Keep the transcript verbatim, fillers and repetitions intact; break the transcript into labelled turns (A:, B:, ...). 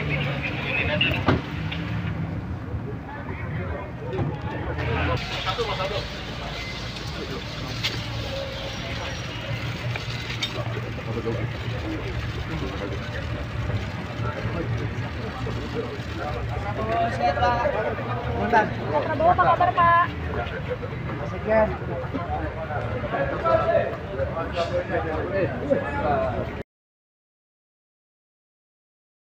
A: Satu, satu.
B: Sehat Pak. Bentar.
C: Prabowo apa kabar Pak?
B: Sekian.